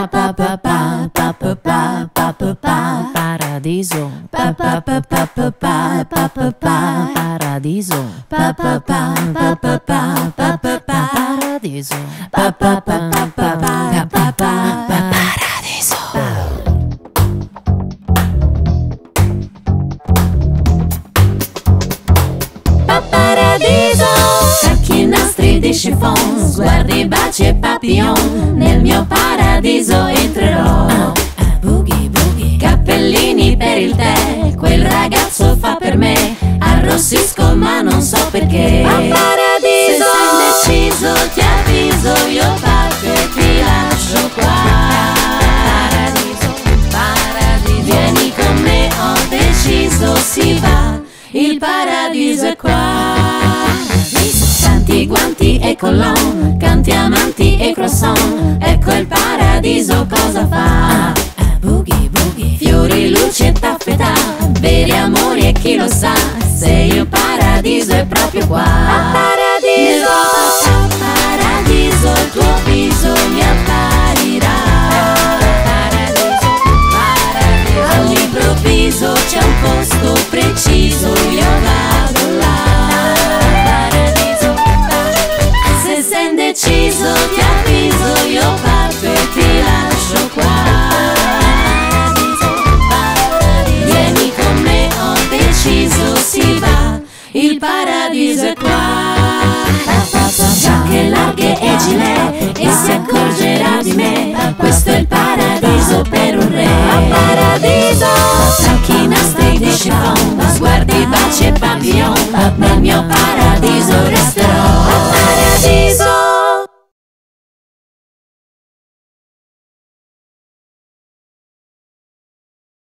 pa pa pa pa pa pa pa pa pa pa paradiso pa pa pa pa pa pa pa pa pa paradiso pa pa pa pa pa pa pa pa paradiso pa pa pa pa pa pa pa paradiso. Paradiso, sacchi nastri di chiffon, sguardi, baci e papillon. Nel mio paradiso entrerò. Boogie boogie, cappellini per il tè, quel ragazzo fa per me. Arrossisco ma non so perché. A paradiso, se sei indeciso ti avviso, io parto e ti lascio qua. Paradiso, paradiso, vieni con me, ho deciso, si va. Il paradiso è qua. Tanti guanti e collon, canti amanti e croissant. Ecco il paradiso cosa fa. Boogie boogie, fiori, luci e taffetà, veri amori e chi lo sa se il paradiso è proprio qua.